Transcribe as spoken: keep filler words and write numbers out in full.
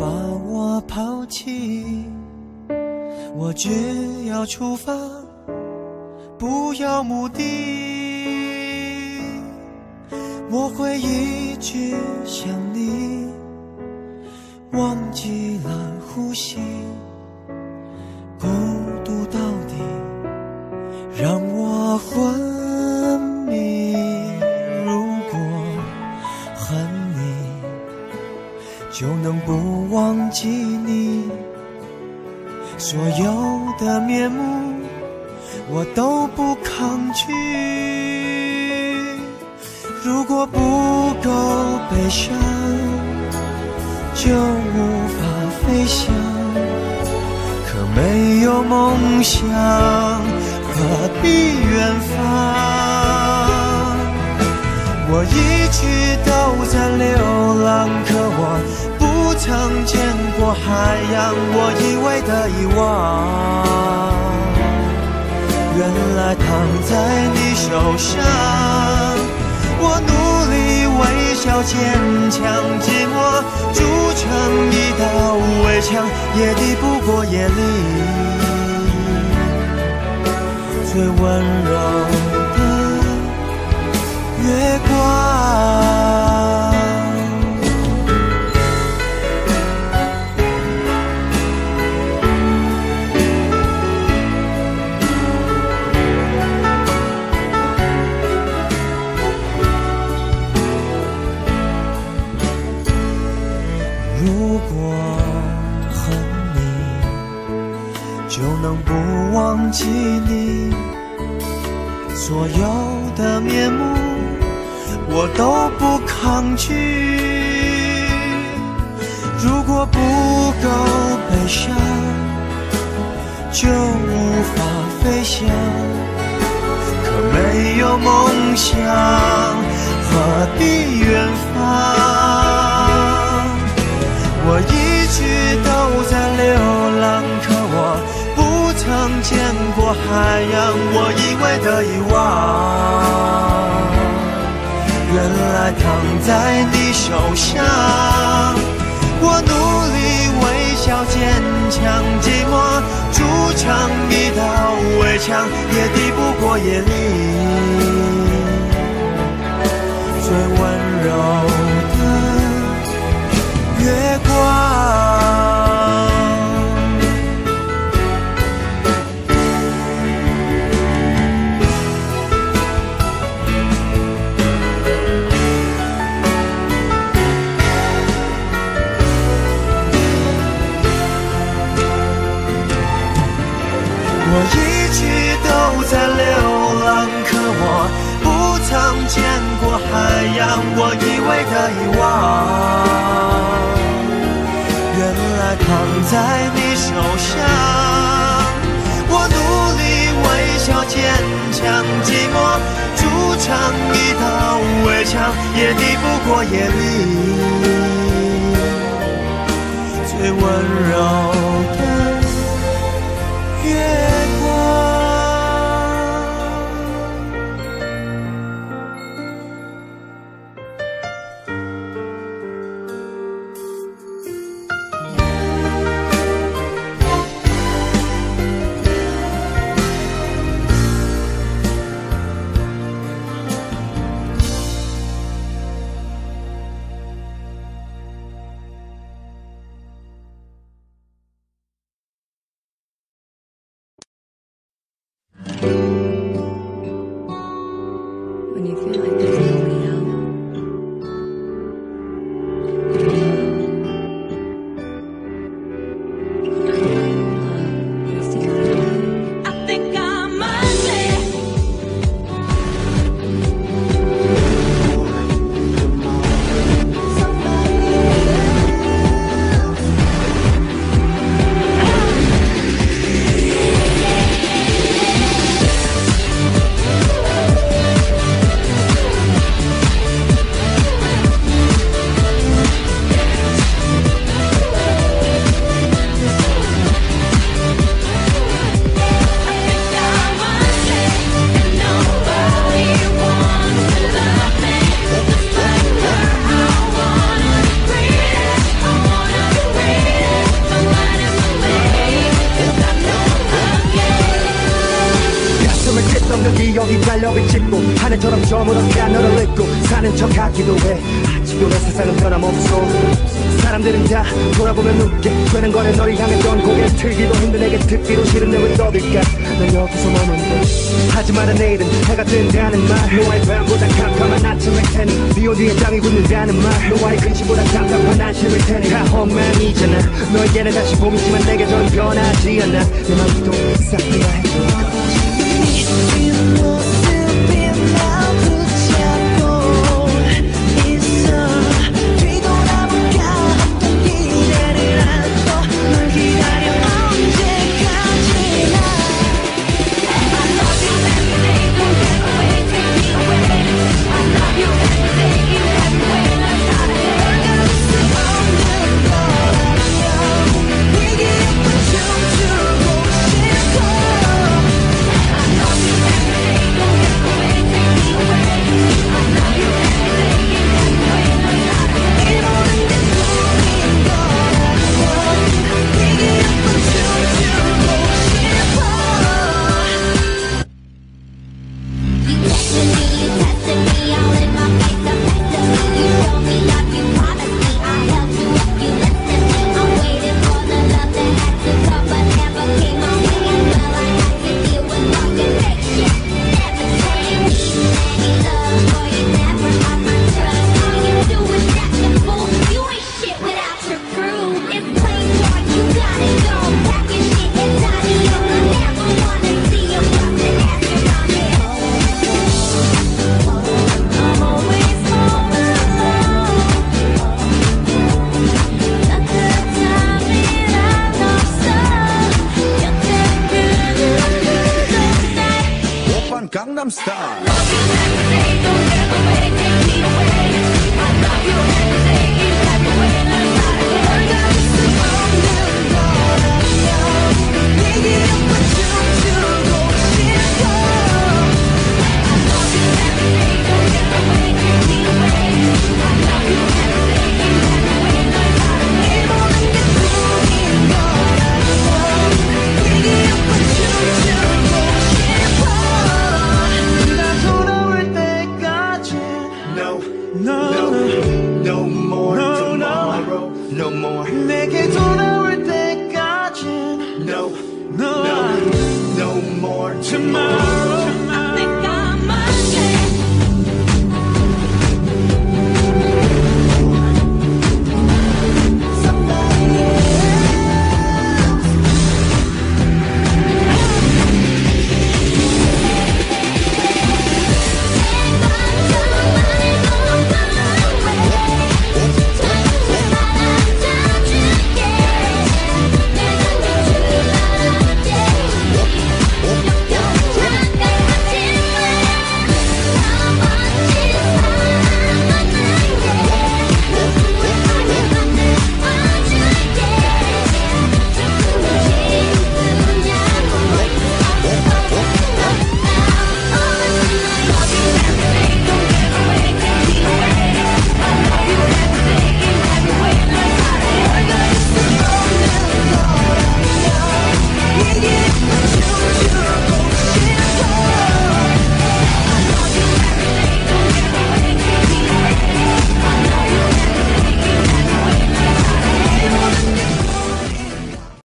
我抛弃，我只要出发，不要目的。我会一直想你，忘记了呼吸，孤独到底让我昏迷。如果恨你，就能不忘记你，所有的面目我都不抗拒。如果不够悲伤，就无法飞翔，可没有梦想，何必远方？我一直都在流浪，可我不曾见过海洋，我以为的遗忘，原来躺在你手上。我努力微笑坚强，寂寞筑成一道围墙，也抵不过夜里最温柔的月光。如果恨你，就能不忘记你，所有的面目我都不抗拒。如果不够悲伤，就无法飞翔，可没有梦想，何必远方？我一直都在流浪，可我不曾见过海洋，我以为的遗忘，原来躺在你手上。我努力微笑坚强，寂寞筑成一道围墙，也抵不过夜里最温柔的月光。我一直都在流浪，可我不曾见过海洋，我以为的遗忘，原来躺在你手上。我努力微笑坚强，寂寞筑成一道围墙，也抵不过夜里最温柔的月光。 When you feel like there's nobody else. 어디 달력을 찍고 하늘처럼 저물어가 너를 잊고 사는 척 하기도 해. 아직도 내 세상은 변함없어. 사람들은 다 돌아보면 웃게 되는 거는 너를 향했던 고개 틀기도 힘든 내게 듣기도 싫은데 왜 떠들까. 난 여기서 머문대 하지만 내일은 해가 뜬다는 말. 너와의 밤보다 캄캄한 아침일 테니 비 온 뒤에 땅이 굳는다는 말. 너와의 근심보다 답답한 안심일 테니 다 헛마음이잖아. 너에게는 다시 봄이지만 내게 전 변하지 않아. 내 맘도 싹 비어해줄까. Gangnam Style. No more. 내게 돌아올 때까지. No, no, no more tomorrow.